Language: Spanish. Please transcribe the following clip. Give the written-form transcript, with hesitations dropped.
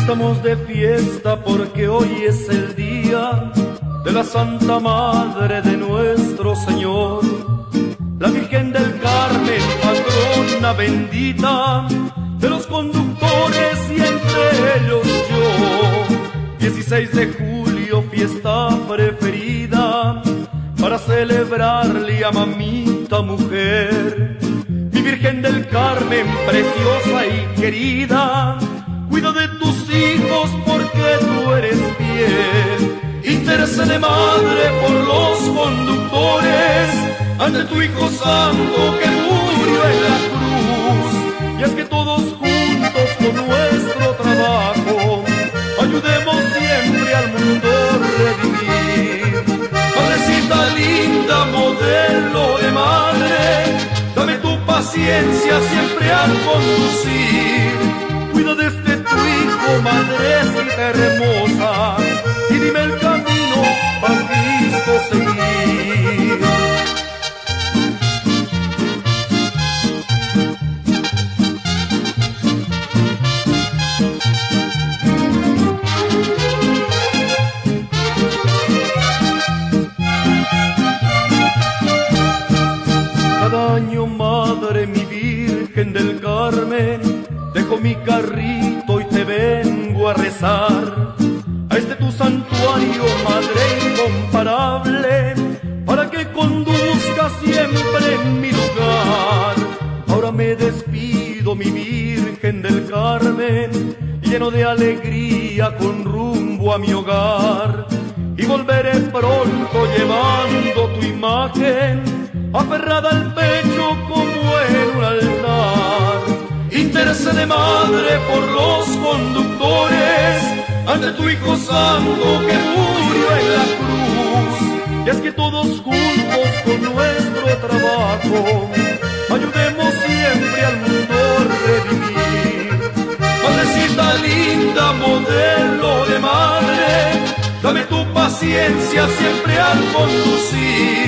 Estamos de fiesta porque hoy es el día de la Santa Madre de nuestro Señor, la Virgen del Carmen, patrona bendita de los conductores y entre ellos yo. 16 de julio, fiesta preferida para celebrarle a mamita mujer. Mi Virgen del Carmen, preciosa y querida, cuida de tus hijos porque tú eres fiel. Intercede, Madre, por los conductores ante tu Hijo Santo que murió en la cruz. Y es que todos juntos con nuestro trabajo ayudemos siempre al mundo a revivir. Madrecita linda, modelo de madre, dame tu paciencia siempre al conducir. Cuida desde tu Hijo, madrecita hermosa, y dime el camino a Cristo seguir. Cada año, Madre, mi Virgen del Carmen, dejo mi carrito y te vengo a rezar a este tu santuario, Madre incomparable, para que conduzca siempre en mi lugar. Ahora me despido, mi Virgen del Carmen, lleno de alegría con rumbo a mi hogar, y volveré pronto llevando tu imagen aferrada al pecho como en un altar. Intercede, Madre, por los conductores ante tu Hijo Santo que murió en la cruz. Y es que todos juntos con nuestro trabajo ayudemos siempre al mundo a revivir. Madrecita linda, modelo de madre, dame tu paciencia siempre al conducir.